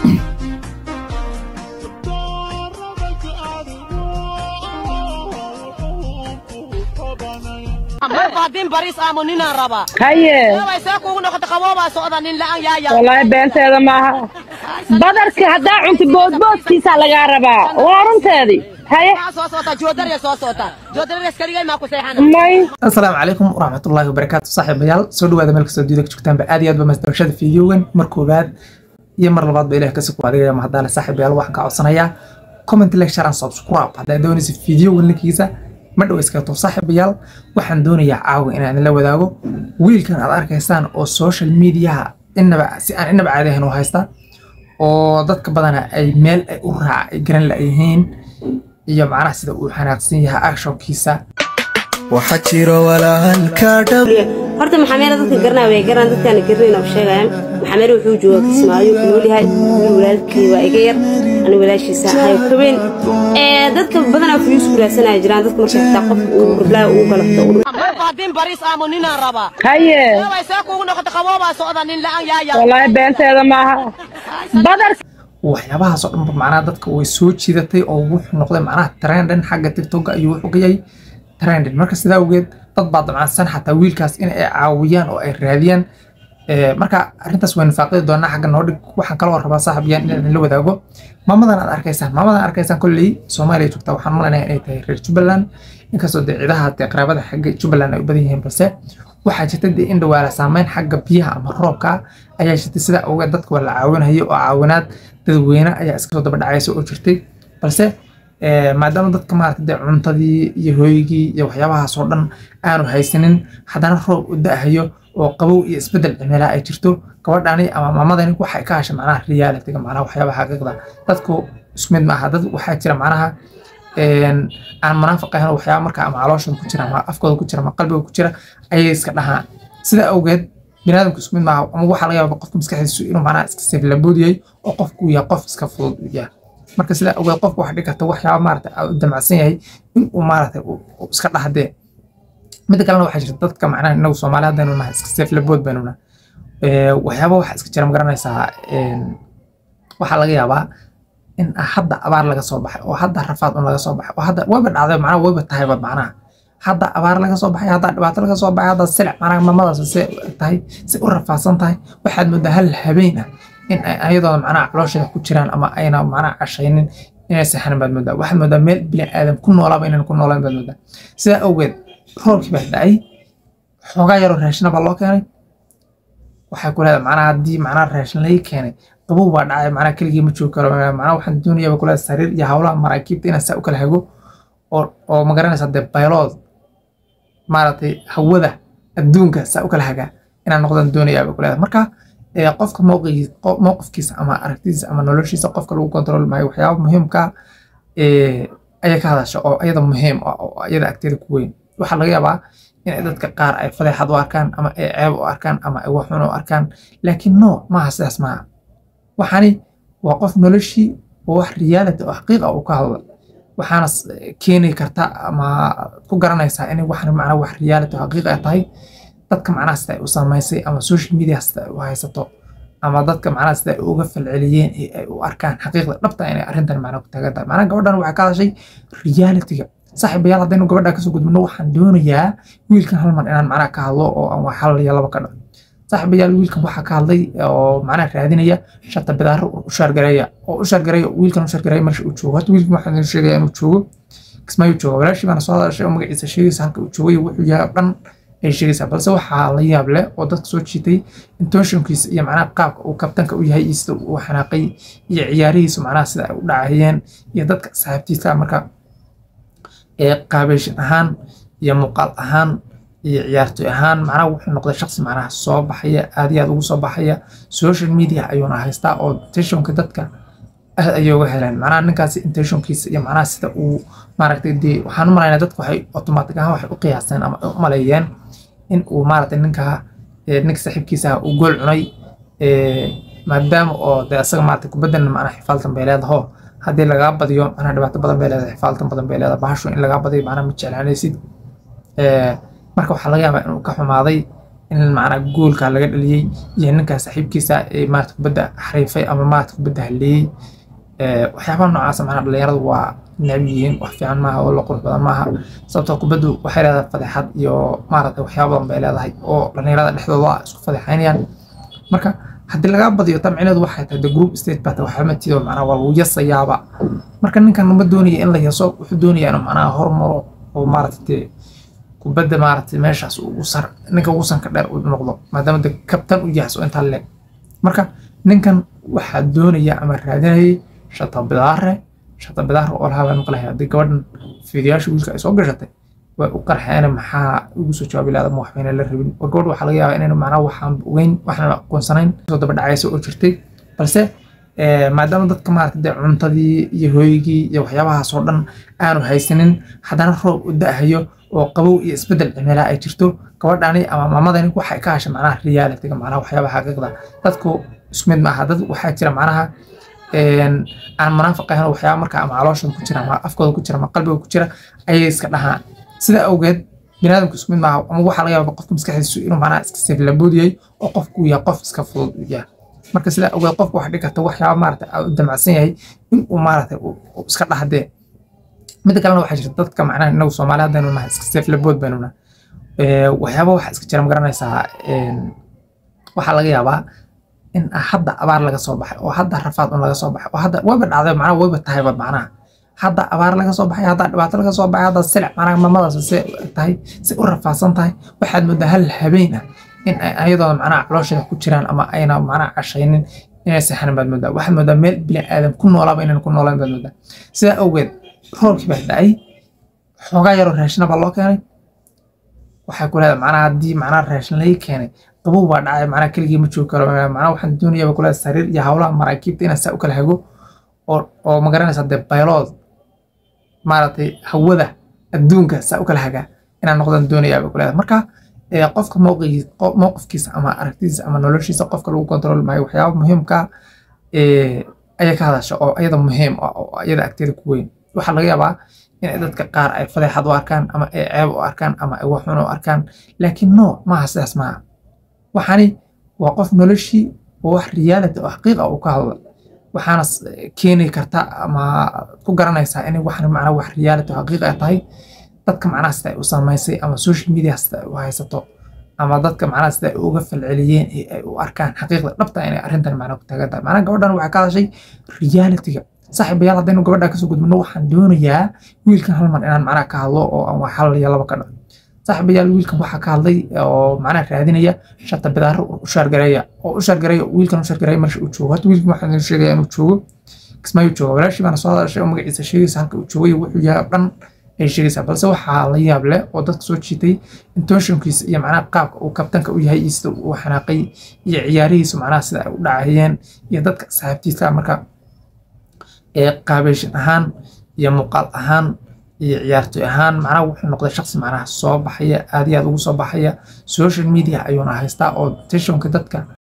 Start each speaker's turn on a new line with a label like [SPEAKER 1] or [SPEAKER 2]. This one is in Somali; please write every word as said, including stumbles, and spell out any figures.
[SPEAKER 1] بعدين باريس آمونينا ربا
[SPEAKER 2] هاي
[SPEAKER 1] لا يساقون نقطة قوابا سؤال لا يا يا
[SPEAKER 2] والله بنت هذا ما بدرك هدا أنت بود بود كيس على جاربا وارنت هذه هاي
[SPEAKER 1] صوصوتا جودر يا صوصوتا جودر يسكري ما كوسيحنا
[SPEAKER 2] ماي
[SPEAKER 3] السلام عليكم ورحمة الله وبركاته صاحب يال سودو هذا ملك سودو دك شكتان بأدي أدب مسترشد فيديوين مركوبات يمر لبعض بإله كسكو هذا ما هذا صاحب يال واحد كعصنايا كومنت لك شران سبسكرايب هذا دوني في فيديو اللي كيسة ما دو إسكاتو صاحب يال waxaan doonayaa caawa inaan la wadaago wiilkan aad arkaysaan oo social media inaba si aan inaba caadahan u haysta oo dadka badana ay meel ay u raac ay garan laayihiin iyo macnaha sida uu xanaaqsan yahay actionkiisa
[SPEAKER 4] waxa jiro walaalka dhab
[SPEAKER 5] horta maxamed dadka garnaa way garan dadkan garnaa oo sheegayaan maxamed wuxuu joogaa Kismaayo inuu leeyahay walaalkii waa iga yar ani walaashiisa hay kabeen ee dadka badana ku iskuulaasanay jiraan dadka markay xitaa qof uu rublaa uu kala xado
[SPEAKER 1] بعدين باريس آمونينا ربا
[SPEAKER 2] هاي
[SPEAKER 1] لا يساقون نقطة قوابا سؤال لا يا يا
[SPEAKER 2] والله بنت هذا ما بدرك
[SPEAKER 3] waxyaabahaas oo dhan macnaha dadka way soo jiidatay oo wuxuu noqday macnaha trendin xagga TikTok ayuu wuxuu ka yahay trendin marka sidaa awgeed dad baad damacsan xataa wiilkaas in ay caawiyaan oo ay raadiyaan ee marka arrintaas way nifaaqay doonaa xagga noo dhig waxaan kala warrabaa saaxiibiyaan in la wadaago maamadan aad arkaysaan maamadan arkaysaan kulli Soomaaliya joogta waxaan maleynayaa inay tahay reer Jubbaland inkastoo ciidaha taqraabada xagga Jubbaland ay u badan yihiin balse waxaa jirta in dhawaala saameyn xagga biyaha ama roobka ayaa jirta sida uga dadka wala caawinayo oo caawinaad dadweyne ayaa iska soo daba dhacaysa oo jirtay balse ee maadaama dadka maartay cuntadii iyo hooygii iyo waxyaabahaas oo dhan aanu haysanin hadana roob u daahayo oo qabow iyo isbedel cimilada ay jirto gabadhani ama maamadani waxay ka hashay macnaha reality-ga macnaha waxyaabaha xaqiiqda dadku isku mid ma aha dad waxaa jira macnaha een aan munaafiqayn waxyaabo marka ama calooshooda ku jira ama afkooda ku jira ama qalbiga ku jira ayay iska dhahaan sida awgeed binaadamku isku mid ma aha ama waxa laga yaabaa qofka maskaxdiisu inuu macnaha iska seef la boodiyay oo qofku yahay qof iska fudud yahay marka sida awgeed qofku wax dhigata waxyaabo maartay uu damacsan yahay in uu maartay uu iska dhaxdee mid kalena waxa jirta dadka macnaha inagu Soomaaliyeed aynu nahay iska seef la bood baynu nahay ee waxyaabo waxa iska jira ma garanaysaa een waxa laga yaabaa in hadda abaar laga soo baxay oo hadda rafaad laga soo baxay oo hadda waba dhacday macnaha waba tahay bad macnaha hadda abaar laga soo baxay hadda dhibaato laga soo baxay hadda silic macnaha mamadaas si tahay si u rafaasan tahay waxaad moodaa hal habeen ah in ayadoo macnaha calooshada ku jiraan ama ayna macnaha cashaynin inay saxan baad moodaa waxaad moodaa meel bini aadam ku noolaaba inaan ku noolaan baad moodaa sida awgeed roobkii baa dhacay xogaa yar oo raashin baa loo keenay waxay ku leedahay macnaha haddii macnaha raashin laga keenay qabow baa dhacay macnaha keligii ma joogi karo macnaha waxaan doonayaa kula sariir iyo hawlaha maraakiibta inaan saa u kala hago oo oo ma garanaysaa de baylood maaragtay hawada adduunka saa u kala haga inaan noqdaan doonayaa kula marka ee qofka mowqigiisa mowqifkiisa ama aragtidiisa ama noloshiisa qofka lagu control maayo waxyaabo muhiimka ee ayaa ka hadasha oo ayada muhiim oo ayada agteeda ku weyn waxa laga yaabaa in dadka qaar ay fadeexad u arkaan ama ay ceeb u arkaan ama ay wax xun u arkaan laakiin no ma sidaas ma waxani waa qof noloshii oo wax reality oo xaqiiqo ah uu ka hadlo waxaana keeni karta ama ku garanaysaa in waxan macna wax reality oo xaqiiqo ah tahay dadka macnaha sida u saameysay ama social media sida u haysato ama dadka macnaha sida uga falceliyeen ay u arkaan xaqiiqda dhabta inay arrintan macna ku taaganta macna gabadhan waxa ka hadashay reality-ga صاحب يلا دينو قبل داك سوق منو waxaan doonayaa wiilkan hal mar inaan macna ka hadlo oo aan wax hal iyo laba ka dhaco صاحب yalla wiilkan waxa ka hadlay oo macna raadinaya shata bidaar u shargareeya oo u shargareeya wiilkan u shargareeya markii uu joogo wiilkan waxa sheegay inuu joogo Kismaayo joogo walaashi bana soo hadashay oo magaciisa sheegaysa halka uu joogo wuxuu yahay dhan ay sheegaysa balse waxa la yaab leh oo dadka soo jiitay intentionkiisa iyo macna qaabka uu kabtanka u yahay isla uu xanaaqay iyo ciyaarihiisa macna sida ay u dhacayeen iyo dadka saaxiibtiisa marka ee qaabishan ahaan iyo muuqaal ahaan iyo ciyaartoy ahaan macnaha wuxuu noqday shakhsi macnaha soo baxaya aad iyo aad ugu soo baxaya social media ayuuna haystaa oo intentionka dadka aad ayay uga heleen macnaha ninkaasi intentionkiisa iyo macnaha sida uu maaragtay dee waxaan u maleynayaa dadku waxay automatic ahaan waxay u qiyaaseen ama u maleeyeen in uu maaragtay ninka ninka saaxiibkiisa uu gool cunay ee maadaama oo dee asaga maaragtay kubaddan macnaha xifaaltan bay leedahay haddii laga badiyo ana dhibaato badan bay leedahay xifaaltan badan bay leedahay bahasho in laga badiyo macnaha ma jeclaanaysid ee marka waxa laga yaabaa inuu ka xumaaday in macnaha goolka laga dhaliyay iyo ninka saaxiibkiisa ee maarta kubadda xariifay ama maarta kubadda haliyay ee waxyaabaha noocaas macnaha dhalinyaradu waa nabiyiin wax fiican maaha oo la qurux badan maaha sababtoo kubaddu waxay leedahay fadeexad iyo maarta waxyaabo badan bay leedahay oo dhalinyarada dhexdooda isku fadeexaynayaan marka haddii laga badiyo tamcineedu waxay tahay the group stage bat waxa ma tiido macnaha waa lagu yasayaaba marka ninkan ma doonayo in la yaso wuxuu doonayaa inuu macnaha hormaro oo maarta kubadda maartay meeshaas ugu sar ninka ugu sanka dheer u noqdo maadaama de kabtan u yahay soo inta leeg marka ninkan waxa doonaya ama raadinayay shata bidaare shata bidaare oo lahayn maqlahay hadii gabadhan fiidiyaasha wiilka ay soo gashatay way u qarxeen maxaa ugu soo jawaabi lahayd wax weyn la rabin oo gabadh waxa laga yaabaa inay macnaha waxaan weyn waxna aqoonsanayn soo daba dhacayso oo jirtay balse ee maadaama dadka maartay cuntadii iyo hooyigii iyo waxyaabaha soo dhan aanu haysanin hadana roob u daahayo oo qabow iyo isbedel cimilada ay jirto gabadhani ama maamadani waxay ka hashay macnaha reality-ga macnaha waxyaabaha xaqiiqda dadku isku mid ma aha dad waxa jira macnaha een aan munaafiq ahayn waxyaabo marka ama calooshooda ku jira ama afkooda ku jira ama qalbiga ku jira ayay iska dhahaan sida awgeed binaadamku isku mid ma aha ama waxa laga yaabaa qofka maskaxdiisu inuu macnaha iska sii laboodiyay oo qofku yahay qof iska fudud yahay marka sida awgeed qofku wax dhigata waxyaabo maartay u damacsan yahay in uu maartay iska dhaxdee mid kale waxa jirta dadka macnaha inagu Soomaaliyeed aynu nahay iska seef labood baynuna ee waxyaabo waxa iska jira magaranaysaa een waxa laga yaabaa in hadda abaar laga soo baxay oo hadda rafaad un laga soo baxay oo hadda wayba dhacday macnaha wayba tahay bad macnaha hadda abaar laga soo baxay hadda dhibaato laga soo baxay hadda silic macnaha mamadaas si tahay si u rafaasan tahay waxaad muddo hal habeen ah in ayadoo macnaha calooshada ku jiraan ama ayna macnaha cashaynin inay saxan baad muddo waxaad muddo meel bini aadam ku noolaaba inaan ku noolaan baad muddo sida awgeed roobkii baa dhacay xogaa yar oo raashin baa loo keenay waxa ku leedahay macnaha hadii macnaha raashin la keenay qabow baa dhacay macnaha keligii ma joogi karo macnaha waxaan doonayaa ku leedahay sariir iyo hawlaha maraakiibta inaan saa u kala hago oo oo ma garanaysaa de baylood maartay hawada adduunka saa u kala haga inaan noqdaan doonayaa ku leedahay marka ee qofka mowqifkiisa ama aragtidiisa ama noloshiisa qofka lagu control maayo waxyaabo muhiimka ee ay ka hadasho oo ayada muhiim oo ayada agteeda ku weyn waxa laga yaabaa in dadka qaar ay fadeexad u arkaan ama ay ceeb u arkaan ama ay wax xun u arkaan laakiin no ma hasaas ma waxani waa qof noloshii oo wax reality oo xaqiiqa uu ka hadlo waxaana keeni karta ama ku garanaysaa in waxan macna wax reality oo xaqiiqa tahay dadka macnaha sida u saameysay ama social media sida u haysato ama dadka macnaha sida uga falceliyeen ay u arkaan xaqiiqda dhabta in arrintan macna ku taaganta macna gabadhan waxa ka hadashay reality-ga saaxiibayaal haddaynu gabadha ka soo gudbino waxaan doonayaa wiilkan hal mar inaan macnaha ka hadlo oo aan wax hal iyo laba ka dhaco saaxiibayaal wiilkan waxa ka hadlay oo macnaha raadinaya shata bidaaro u shaargareeya oo u shaargareeya wiilkan u shaargareeya marka uu joogo hada wiilkan waxa uu sheegay inuu joogo kismaayo joogo walaashii baan soo hadashay oo magaciisa sheegaysa halka uu joogay wuxuu yahay dhan ay sheegaysaa balse waxaa la yaab leh oo dadka soo jiitay intentionkiisa iyo macnaha qaabka uu kabtanka u yahay iyo sida uu xanaaqay iyo ciyaarihiisa macnaha sida ay u dhacayeen iyo dadka saaxiibtiisa marka ee qaabeyshan ahaan iyo muuqaal ahaan iyo ciyaartoy ahaan macnaha wuxuu noqday shakhsi macnaha soo baxaya aad iyo aad ugu soo baxaya social media ayuuna haystaa oo tensionka dadka